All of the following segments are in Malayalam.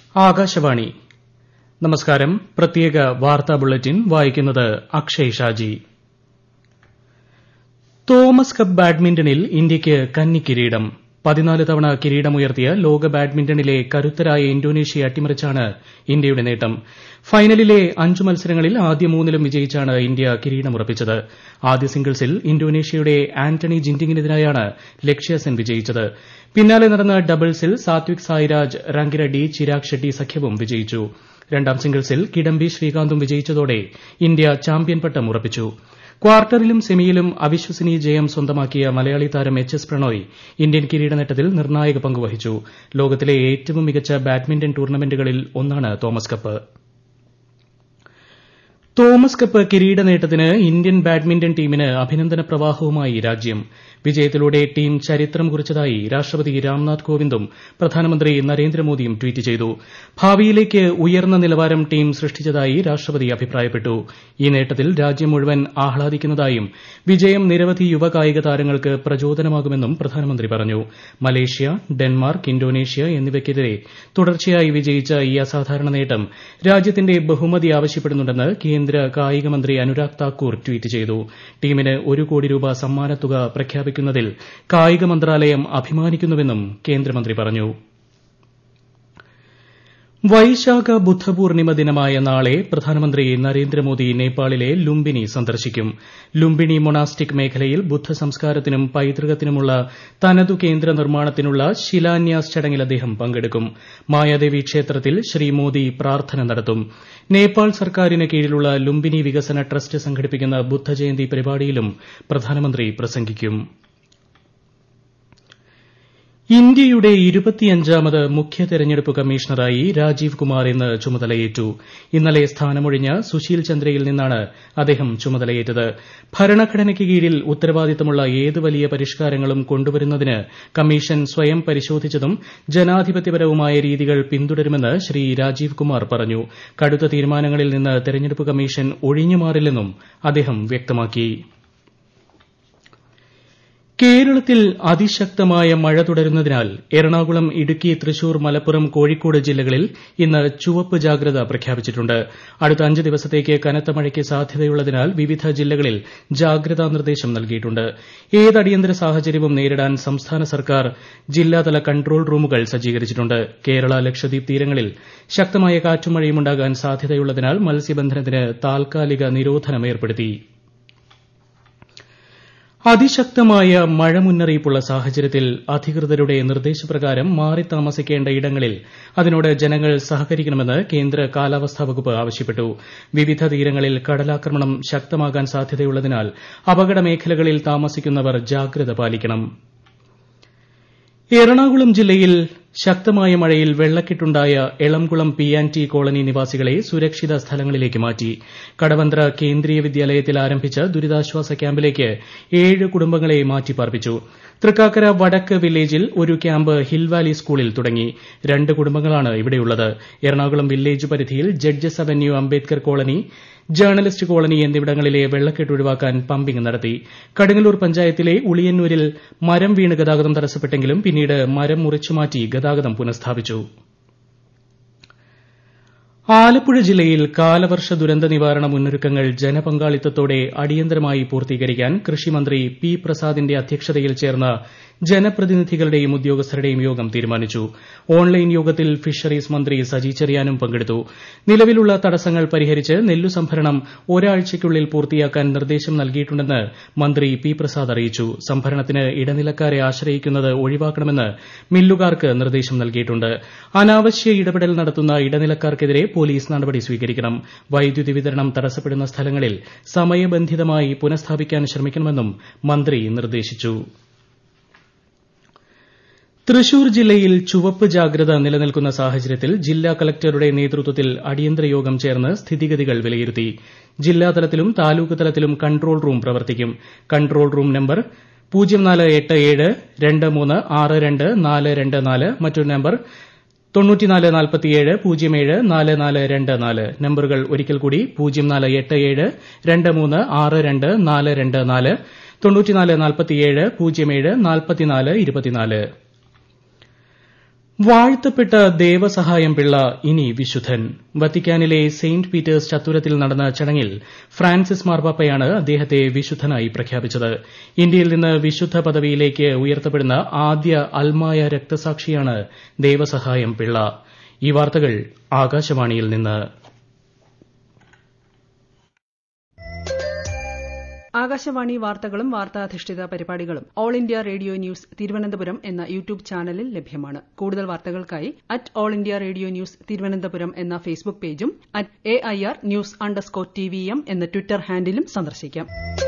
ആകാശവാണി നമസ്കാരം. പ്രത്യേക വാർത്താ ബുള്ളറ്റിൻ വായിക്കുന്നത് അക്ഷയ് ഷാജി. തോമസ് കപ്പ് ബാഡ്മിന്റണിൽ ഇന്ത്യയ്ക്ക് കന്നിക്കിരീടം. 14 തവണ കിരീടമുയർത്തിയ ലോക ബാഡ്മിന്റണിലെ കരുത്തരായ ഇന്തോനേഷ്യയെ അട്ടിമറിച്ചാണ് ഇന്ത്യയുടെ നേട്ടം. ഫൈനലിലെ 5 മത്സരങ്ങളിൽ ആദ്യ 3ലും വിജയിച്ചാണ് ഇന്ത്യ കിരീടമുറപ്പിച്ചത്. ആദ്യ സിംഗിൾസിൽ ഇന്തോനേഷ്യയുടെ ആന്റണി ജിൻഡിങ്ങിനെതിരെയാണ് ലക്ഷ്യ സെൻ വിജയിച്ചത്. പിന്നാലെ നടന്ന ഡബിൾസിൽ സാത്വിക് സായിരാജ് റങ്കിറെഡ്ഡി ചിരാഗ് ഷെട്ടി സഖ്യവും വിജയിച്ചു. രണ്ടാം സിംഗിൾസിൽ കിഡംബി ശ്രീകാന്തും വിജയിച്ചതോടെ ഇന്ത്യ ചാമ്പ്യൻ പട്ടം ഉറപ്പിച്ചു. ക്വാർട്ടറിലും സെമിയിലും അവിശ്വസനീയ ജയം സ്വന്തമാക്കിയ മലയാളി താരം എച്ച്.എസ്. പ്രണോയ് ഇന്ത്യൻ കിരീടനേട്ടത്തിൽ നിർണായക പങ്കുവഹിച്ചു. ലോകത്തിലെ ഏറ്റവും മികച്ച ബാഡ്മിന്റൺ ടൂർണമെന്റുകളിൽ ഒന്നാണ് തോമസ് കപ്പ്. തോമസ് കപ്പ് കിരീട നേട്ടത്തിന് ഇന്ത്യൻ ബാഡ്മിന്റൺ ടീമിന് അഭിനന്ദന പ്രവാഹവുമായി രാജ്യം. വിജയത്തിലൂടെ ടീം ചരിത്രം കുറിച്ചതായി രാഷ്ട്രപതി രാംനാഥ് കോവിന്ദും പ്രധാനമന്ത്രി നരേന്ദ്രമോദിയും ട്വീറ്റ് ചെയ്തു. ഭാവിയിലേക്ക് ഉയർന്ന നിലവാരം ടീം സൃഷ്ടിച്ചതായി രാഷ്ട്രപതി അഭിപ്രായപ്പെട്ടു. ഈ നേട്ടത്തിൽ രാജ്യം മുഴുവൻ ആഹ്ലാദിക്കുന്നതായും വിജയം നിരവധി യുവ കായിക താരങ്ങൾക്ക് പ്രചോദനമാകുമെന്നും പ്രധാനമന്ത്രി പറഞ്ഞു. മലേഷ്യ, ഡെൻമാർക്ക്, ഇന്തോനേഷ്യ എന്നിവയ്ക്കെതിരെ തുടർച്ചയായി വിജയിച്ച ഈ അസാധാരണ നേട്ടം രാജ്യത്തിന്റെ ബഹുമതി ആവശ്യപ്പെടുന്നുണ്ടെന്ന് കേന്ദ്ര കായിക മന്ത്രി അനുരാഗ് താക്കൂർ ട്വീറ്റ് ചെയ്തു. ടീമിന് 1 കോടി രൂപ സമ്മാനത്തുക പ്രഖ്യാപിക്കുന്നതിൽ കായിക മന്ത്രാലയം അഭിമാനിക്കുന്നുവെന്നും കേന്ദ്രമന്ത്രി പറഞ്ഞു. വൈശാഖ ബുദ്ധപൂർണിമ ദിനമായ നാളെ പ്രധാനമന്ത്രി നരേന്ദ്രമോദി നേപ്പാളിലെ ലുംബിനി സന്ദർശിക്കും. ലുംബിനി മൊണാസ്റ്റിക് മേഖലയിൽ ബുദ്ധ സംസ്കാരത്തിനും പൈതൃകത്തിനുമുള്ള തനതു കേന്ദ്ര നിർമ്മാണത്തിനുള്ള ശിലാന്യാസ് ചടങ്ങിൽ അദ്ദേഹം പങ്കെടുക്കും. മായാദേവി ക്ഷേത്രത്തിൽ ശ്രീ മോദി പ്രാർത്ഥന നടത്തും. നേപ്പാൾ സർക്കാരിന് കീഴിലുള്ള ലുംബിനി വികസന ട്രസ്റ്റ് സംഘടിപ്പിക്കുന്ന ബുദ്ധജയന്തി പരിപാടിയിലും പ്രധാനമന്ത്രി പ്രസംഗിക്കും. ഇന്ത്യയുടെ 25ാമത് മുഖ്യ തെരഞ്ഞെടുപ്പ് കമ്മീഷണറായി രാജീവ് കുമാർ ഇന്ന് ചുമതലയേറ്റു. ഇന്നലെ സ്ഥാനമൊഴിഞ്ഞ സുശീൽ ചന്ദ്രയിൽ നിന്നാണ് അദ്ദേഹം ചുമതലയേറ്റത്. ഭരണഘടനയ്ക്ക് കീഴിൽ ഉത്തരവാദിത്തമുള്ള ഏത് വലിയ പരിഷ്കാരങ്ങളും കൊണ്ടുവരുന്നതിന് കമ്മീഷൻ സ്വയം പരിശോധിച്ചതും ജനാധിപത്യപരവുമായ രീതികൾ പിന്തുടരുമെന്ന് ശ്രീ രാജീവ് കുമാർ പറഞ്ഞു. കടുത്ത തീരുമാനങ്ങളിൽ നിന്ന് തെരഞ്ഞെടുപ്പ് കമ്മീഷൻ ഒഴിഞ്ഞുമാറില്ലെന്നും അദ്ദേഹം വ്യക്തമാക്കി. കേരളത്തിൽ അതിശക്തമായ മഴ തുടരുന്നതിനാൽ എറണാകുളം, ഇടുക്കി, തൃശൂർ, മലപ്പുറം, കോഴിക്കോട് ജില്ലകളിൽ ഇന്ന് ചുവപ്പ് ജാഗ്രത പ്രഖ്യാപിച്ചിട്ടുണ്ട്. അടുത്ത 5 ദിവസത്തേക്ക് കനത്ത മഴയ്ക്ക് സാധ്യതയുള്ളതിനാൽ വിവിധ ജില്ലകളിൽ ജാഗ്രതാ നിർദ്ദേശം നൽകിയിട്ടുണ്ട്. ഏത് അടിയന്തര സാഹചര്യവും നേരിടാൻ സംസ്ഥാന സർക്കാർ ജില്ലാതല കൺട്രോൾ റൂമുകൾ സജ്ജീകരിച്ചിട്ടുണ്ട്. കേരള, ലക്ഷദ്വീപ് തീരങ്ങളിൽ ശക്തമായ കാറ്റും മഴയും ഉണ്ടാകാൻ സാധ്യതയുള്ളതിനാൽ മത്സ്യബന്ധനത്തിന് താൽക്കാലിക നിരോധനം ഏർപ്പെടുത്തി. അതിശക്തമായ മഴ മുന്നറിയിപ്പുള്ള സാഹചര്യത്തിൽ അധികൃതരുടെ നിർദ്ദേശപ്രകാരം മാറി താമസിക്കേണ്ട ഇടങ്ങളിൽ അതിനോട് ജനങ്ങൾ സഹകരിക്കണമെന്ന് കേന്ദ്ര കാലാവസ്ഥാ വകുപ്പ് ആവശ്യപ്പെട്ടു. വിവിധ തീരങ്ങളിൽ കടലാക്രമണം ശക്തമാകാൻ സാധ്യതയുള്ളതിനാൽ അപകട മേഖലകളിൽ താമസിക്കുന്നവർ ജാഗ്രത പാലിക്കണം. എറണാകുളം ജില്ലയിൽ ശക്തമായ മഴയിൽ വെള്ളക്കെട്ടുണ്ടായ എളംകുളം P&T കോളനി നിവാസികളെ സുരക്ഷിത സ്ഥലങ്ങളിലേക്ക് മാറ്റി. കടവന്ത്ര കേന്ദ്രീയ വിദ്യാലയത്തിൽ ആരംഭിച്ച ദുരിതാശ്വാസ ക്യാമ്പിലേക്ക് 7 കുടുംബങ്ങളെ മാറ്റിപ്പാർപ്പിച്ചു. തൃക്കാക്കര വടക്ക് വില്ലേജിൽ ഒരു ക്യാമ്പ് ഹിൽവാലി സ്കൂളിൽ തുടങ്ങി. 2 കുടുംബങ്ങളാണ് ഇവിടെയുള്ളത്. എറണാകുളം വില്ലേജ് പരിധിയിൽ judges avenue, Ambedkar colony, journalist colony എന്നിവിടങ്ങളിലെ വെള്ളക്കെട്ട് ഒഴിവാക്കാൻ പമ്പിംഗ് നടത്തി. കടുങ്ങല്ലൂർ പഞ്ചായത്തിലെ ഉളിയന്നൂരിൽ മരം വീണ് ഗതാഗതം തടസ്സപ്പെട്ടെങ്കിലും പിന്നീട് മരം മുറിച്ചുമാറ്റി ഗതാഗതം പുനഃസ്ഥാപിച്ചു. ആലപ്പുഴ ജില്ലയിൽ കാലവർഷ ദുരന്ത നിവാരണ മുന്നൊരുക്കങ്ങൾ ജനപങ്കാളിത്തത്തോടെ അടിയന്തരമായി പൂർത്തീകരിക്കാൻ കൃഷിമന്ത്രി പി പ്രസാദിന്റെ അധ്യക്ഷതയിൽ ചേർന്ന ജനപ്രതിനിധികളുടെയും ഉദ്യോഗസ്ഥരുടെയും യോഗം തീരുമാനിച്ചു. ഓൺലൈൻ യോഗത്തിൽ ഫിഷറീസ് മന്ത്രി സജി ചെറിയാനും പങ്കെടുത്തു. നിലവിലുള്ള തടസ്സങ്ങൾ പരിഹരിച്ച് നെല്ലു സംഭരണം ഒരാഴ്ചയ്ക്കുള്ളിൽ പൂർത്തിയാക്കാൻ നിർദ്ദേശം നൽകിയിട്ടുണ്ടെന്ന് മന്ത്രി പി പ്രസാദ് അറിയിച്ചു. സംഭരണത്തിന് ഇടനിലക്കാരെ ആശ്രയിക്കുന്നത് ഒഴിവാക്കണമെന്ന് മില്ലുകാർക്ക് നിർദ്ദേശം നൽകിയിട്ടുണ്ട്. അനാവശ്യ ഇടപെടൽ നടത്തുന്ന ഇടനിലക്കാർക്കെതിരെ പോലീസ് നടപടി സ്വീകരിക്കണം. വൈദ്യുതി വിതരണം തടസ്സപ്പെടുന്ന സ്ഥലങ്ങളിൽ സമയബന്ധിതമായി പുനഃസ്ഥാപിക്കാൻ ശ്രമിക്കണമെന്നും മന്ത്രി നിർദ്ദേശിച്ചു. തൃശൂർ ജില്ലയിൽ ചുവപ്പ് ജാഗ്രത നിലനിൽക്കുന്ന സാഹചര്യത്തിൽ ജില്ലാ കളക്ടറുടെ നേതൃത്വത്തിൽ അടിയന്തര യോഗം ചേർന്ന് സ്ഥിതിഗതികൾ വിലയിരുത്തി. ജില്ലാതലത്തിലും താലൂക്ക് തലത്തിലും കൺട്രോൾ റൂം പ്രവർത്തിക്കും. കൺട്രോൾ റൂം നമ്പർ 048723624224, മറ്റൊരു നമ്പർ 9447074424. നമ്പറുകൾ ഒരിക്കൽ കൂടി 048723624224, 9447074424. വാഴ്ത്തപ്പെട്ട ദേവസഹായം പിള്ള ഇനി വിശുദ്ധൻ. വത്തിക്കാനിലെ സെന്റ് പീറ്റേഴ്സ് ചത്തുരത്തിൽ നടന്ന ചടങ്ങിൽ ഫ്രാൻസിസ് മാർപ്പാപ്പയാണ് അദ്ദേഹത്തെ വിശുദ്ധനായി പ്രഖ്യാപിച്ചത്. ഇന്ത്യയിൽ നിന്ന് വിശുദ്ധ പദവിയിലേക്ക് ഉയർത്തപ്പെടുന്ന ആദ്യ അൽമായ രക്തസാക്ഷിയാണ് ദേവസഹായം പിള്ള. ഈ വാർത്തകൾ ആകാശവാണിയിൽ നിന്ന്. ആകാശവാണി വാർത്തകളും വാർത്താധിഷ്ഠിത പരിപാടികളും all India radio news Thiruvananthapuram എന്ന യൂട്യൂബ് ചാനലിൽ ലഭ്യമാണ്. കൂടുതൽ വാർത്തകൾക്കായി @all India radio news Thiruvananthapuram എന്ന ഫേസ്ബുക്ക് പേജും @AIR_News_TVM എന്ന ട്വിറ്റർ ഹാൻഡിലും സന്ദർശിക്കാം.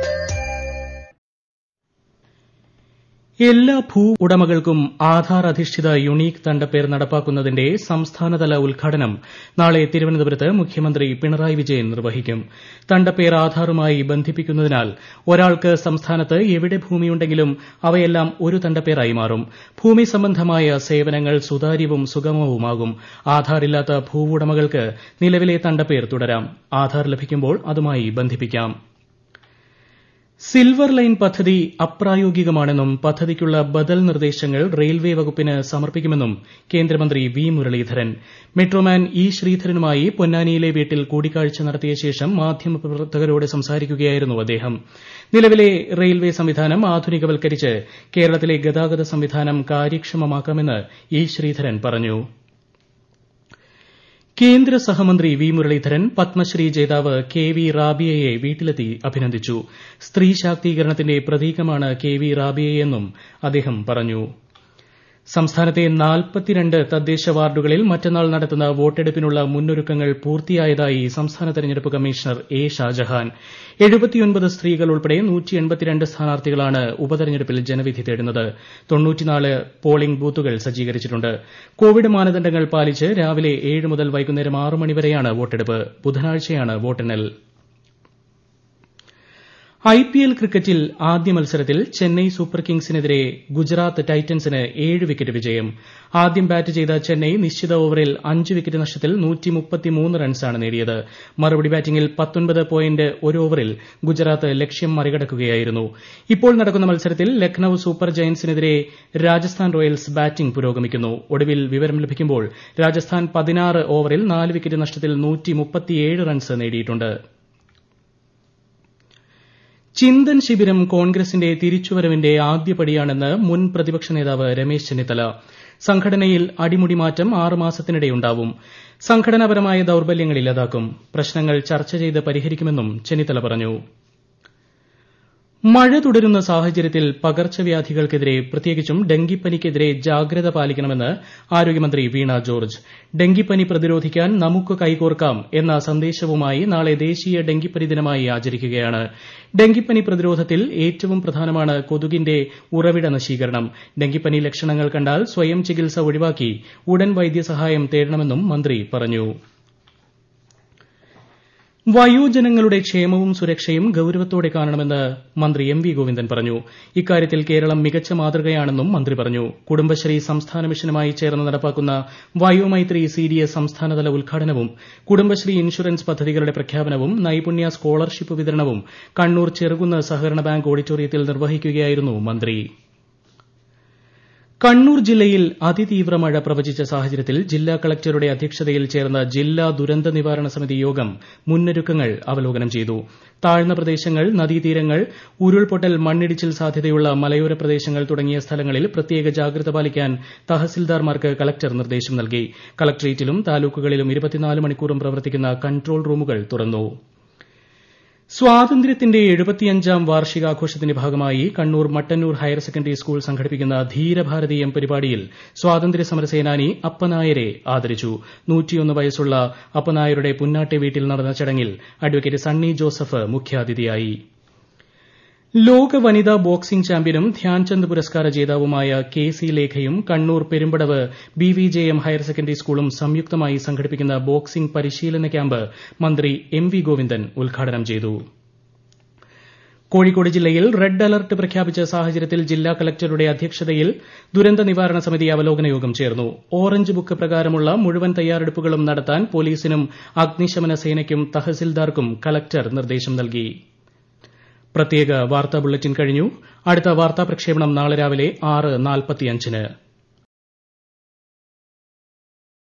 എല്ലാ ഭൂ ഉടമകൾക്കും ആധാർ അധിഷ്ഠിത യുണീക് തണ്ടപ്പേർ നടപ്പാക്കുന്നതിന്റെ സംസ്ഥാനതല ഉദ്ഘാടനം നാളെ തിരുവനന്തപുരത്ത് മുഖ്യമന്ത്രി പിണറായി വിജയൻ നിർവഹിക്കും. തണ്ടപ്പേർ ആധാറുമായി ബന്ധിപ്പിക്കുന്നതിനാൽ ഒരാൾക്ക് സംസ്ഥാനത്ത് എവിടെ ഭൂമിയുണ്ടെങ്കിലും അവയെല്ലാം ഒരു തണ്ടപ്പേരായി മാറും. ഭൂമി സംബന്ധമായ സേവനങ്ങൾ സുതാര്യവും സുഗമവുമാകും. ആധാറില്ലാത്ത ഭൂവുടമകൾക്ക് നിലവിലെ തണ്ടപ്പേർ തുടരാം. ആധാർ ലഭിക്കുമ്പോൾ അതുമായി ബന്ധിപ്പിക്കാം. സിൽവർ ലൈൻ പദ്ധതി അപ്രായോഗികമാണെന്നും പദ്ധതിക്കുള്ള ബദൽ നിർദ്ദേശങ്ങൾ റെയിൽവേ വകുപ്പിന് സമർപ്പിക്കുമെന്നും കേന്ദ്രമന്ത്രി വി മുരളീധരൻ. മെട്രോമാൻ ഇ ശ്രീധരനുമായി പൊന്നാനിയിലെ വീട്ടിൽ കൂടിക്കാഴ്ച നടത്തിയ ശേഷം മാധ്യമപ്രവർത്തകരോട് സംസാരിക്കുകയായിരുന്നു അദ്ദേഹം. നിലവിലെ റെയിൽവേ സംവിധാനം ആധുനികവൽക്കരിച്ച് കേരളത്തിലെ ഗതാഗത സംവിധാനം കാര്യക്ഷമമാക്കാമെന്ന് ഇ ശ്രീധരൻ പറഞ്ഞു. കേന്ദ്ര സഹമന്ത്രി വി മുരളീധരൻ പത്മശ്രീ ജേതാവ് കെ വി റാബിയയെ വീട്ടിലെത്തി അഭിനന്ദിച്ചു. സ്ത്രീ ശാക്തീകരണത്തിന്റെ പ്രതീകമാണ് കെ വി റാബിയയെന്നും അദ്ദേഹം പറഞ്ഞു. സംസ്ഥാനത്തെ 42 തദ്ദേശ വാർഡുകളിൽ മറ്റന്നാൾ നടത്തുന്ന വോട്ടെടുപ്പിനുള്ള മുന്നൊരുക്കങ്ങൾ പൂർത്തിയായതായി സംസ്ഥാന തെരഞ്ഞെടുപ്പ് കമ്മീഷണർ എ ഷാജഹാൻ. 79 സ്ത്രീകൾ ഉൾപ്പെടെ 182 സ്ഥാനാർത്ഥികളാണ് ഉപതെരഞ്ഞെടുപ്പിൽ ജനവിധി തേടുന്നത്. 94 പോളിംഗ് ബൂത്തുകൾ സജ്ജീകരിച്ചിട്ടുണ്ട്. കോവിഡ് മാനദണ്ഡങ്ങൾ പാലിച്ച് രാവിലെ 7 മുതൽ വൈകുന്നേരം 6 മണിവരെയാണ് വോട്ടെടുപ്പ്. ബുധനാഴ്ചയാണ് വോട്ടെണ്ണൽ. IPL ക്രിക്കറ്റിൽ ആദ്യ മത്സരത്തിൽ ചെന്നൈ സൂപ്പർ കിങ്സിനെതിരെ ഗുജറാത്ത് ടൈറ്റൻസിന് 7 വിക്കറ്റ് വിജയം. ആദ്യം ബാറ്റ് ചെയ്ത ചെന്നൈ നിശ്ചിത ഓവറിൽ 5 വിക്കറ്റ് നഷ്ടത്തിൽ 133 റൺസാണ് നേടിയത്. മറുപടി ബാറ്റിംഗിൽ 19 പോയിന്റ് 1 ഓവറിൽ ഗുജറാത്ത് ലക്ഷ്യം മറികടക്കുകയായിരുന്നു. ഇപ്പോൾ നടക്കുന്ന മത്സരത്തിൽ ലക്നൌ സൂപ്പർ ജയന്റ്സിനെതിരെ രാജസ്ഥാൻ റോയൽസ് ബാറ്റിംഗ് പുരോഗമിക്കുന്നു. ഒടുവിൽ വിവരം ലഭിക്കുമ്പോൾ രാജസ്ഥാൻ 16 ഓവറിൽ 4 വിക്കറ്റ് നഷ്ടത്തിൽ 137 റൺസ് നേടിയിട്ടുണ്ട്. ചിന്തൻ ശിബിരം കോൺഗ്രസിന്റെ തിരിച്ചുവരവിന്റെ ആദ്യപടിയാണെന്ന് മുൻ പ്രതിപക്ഷ നേതാവ് രമേശ് ചെന്നിത്തല. സംഘടനയിൽ അടിമുടി മാറ്റം 6 മാസത്തിനിടെയുണ്ടാവും. സംഘടനാപരമായ ദൌർബല്യങ്ങൾ ഇല്ലാതാക്കും. പ്രശ്നങ്ങൾ ചർച്ച ചെയ്ത് പരിഹരിക്കുമെന്നും ചെന്നിത്തല പറഞ്ഞു. മഴ തുടരുന്ന സാഹചര്യത്തിൽ പകർച്ചവ്യാധികൾക്കെതിരെ പ്രത്യേകിച്ചും ഡെങ്കിപ്പനിക്കെതിരെ ജാഗ്രത പാലിക്കണമെന്ന് ആരോഗ്യമന്ത്രി വീണ ജോർജ്. ഡെങ്കിപ്പനി പ്രതിരോധിക്കാൻ നമുക്ക് കൈകോർക്കാം എന്ന സന്ദേശവുമായി നാളെ ദേശീയ ഡെങ്കിപ്പനി ദിനമായി ആചരിക്കുകയാണ്. ഡെങ്കിപ്പനി പ്രതിരോധത്തിൽ ഏറ്റവും പ്രധാനമാണ് കൊതുകിന്റെ ഉറവിട നശീകരണം. ഡെങ്കിപ്പനി ലക്ഷണങ്ങൾ കണ്ടാൽ സ്വയം ചികിത്സ ഒഴിവാക്കി ഉടൻ വൈദ്യസഹായം തേടണമെന്നും മന്ത്രി പറഞ്ഞു. വയോജനങ്ങളുടെ ക്ഷേമവും സുരക്ഷയും ഗൌരവത്തോടെ കാണണമെന്ന് മന്ത്രി എം വി ഗോവിന്ദൻ പറഞ്ഞു. ഇക്കാര്യത്തിൽ കേരളം മികച്ച മാതൃകയാണെന്നും മന്ത്രി പറഞ്ഞു. കുടുംബശ്രീ സംസ്ഥാന മിഷനുമായി ചേർന്ന് നടപ്പാക്കുന്ന വയോമൈത്രി CDS സംസ്ഥാനതല ഉദ്ഘാടനവും കുടുംബശ്രീ ഇൻഷുറൻസ് പദ്ധതികളുടെ പ്രഖ്യാപനവും നൈപുണ്യ സ്കോളർഷിപ്പ് വിതരണവും കണ്ണൂർ ചെറുകുന്ന് സഹകരണ ബാങ്ക് ഓഡിറ്റോറിയത്തിൽ നിർവഹിക്കുകയായിരുന്നു മന്ത്രി. കണ്ണൂർ ജില്ലയിൽ അതിതീവ്ര മഴ പ്രവചിച്ച സാഹചര്യത്തിൽ ജില്ലാ കളക്ടറുടെ അധ്യക്ഷതയിൽ ചേർന്ന ജില്ലാ ദുരന്ത നിവാരണ സമിതി യോഗം മുന്നൊരുക്കങ്ങൾ അവലോകനം ചെയ്തു. താഴ്ന്ന പ്രദേശങ്ങൾ, നദീതീരങ്ങൾ, ഉരുൾപൊട്ടൽ, മണ്ണിടിച്ചിൽ സാധ്യതയുള്ള മലയോര പ്രദേശങ്ങൾ തുടങ്ങിയ സ്ഥലങ്ങളിൽ പ്രത്യേക ജാഗ്രത പാലിക്കാൻ തഹസിൽദാർമാർക്ക് കളക്ടർ നിർദ്ദേശം നൽകി. കളക്ടറേറ്റിലും താലൂക്കുകളിലും 24 മണിക്കൂറും പ്രവർത്തിക്കുന്ന കൺട്രോൾ റൂമുകൾ തുറന്നു. സ്വാതന്ത്ര്യത്തിന്റെ 75ാം വാർഷികാഘോഷത്തിന്റെ ഭാഗമായി Kannur Mattannur higher secondary school സംഘടിപ്പിക്കുന്ന ധീരഭാരതീയം പരിപാടിയിൽ സ്വാതന്ത്ര്യ സമരസേനാനി അപ്പനായരെ ആദരിച്ചു. 101 വയസ്സുള്ള അപ്പനായരുടെ പുന്നാട്ടെ വീട്ടിൽ നടന്ന ചടങ്ങിൽ അഡ്വക്കേറ്റ് സണ്ണി ജോസഫ് മുഖ്യാതിഥിയായി. ലോക വനിതാ ബോക്സിംഗ് ചാമ്പ്യനും ധ്യാൻചന്ദ് പുരസ്കാര ജേതാവുമായ KC ലേഖയും Kannur Perumbadavu BVJM higher secondary സ്കൂളും സംയുക്തമായി സംഘടിപ്പിക്കുന്ന ബോക്സിംഗ് പരിശീലന ക്യാമ്പ് മന്ത്രി എം വി ഗോവിന്ദൻ ഉദ്ഘാടനം ചെയ്തു. കോഴിക്കോട് ജില്ലയിൽ റെഡ് അലർട്ട് പ്രഖ്യാപിച്ച സാഹചര്യത്തിൽ ജില്ലാ കളക്ടറുടെ അധ്യക്ഷതയിൽ ദുരന്ത നിവാരണ സമിതി അവലോകന യോഗം ചേർന്നു. ഓറഞ്ച് ബുക്ക് പ്രകാരമുള്ള മുഴുവൻ തയ്യാറെടുപ്പുകളും നടത്താൻ പോലീസിനും അഗ്നിശമന സേനയ്ക്കും തഹസിൽദാർക്കും കളക്ടർ നിർദ്ദേശം നൽകി. പ്രത്യേക വാർത്താ ബുള്ളറ്റിൻ കഴിഞ്ഞു. അടുത്ത വാർത്താ പ്രക്ഷേപണം നാളെ രാവിലെ 6:45-ന്.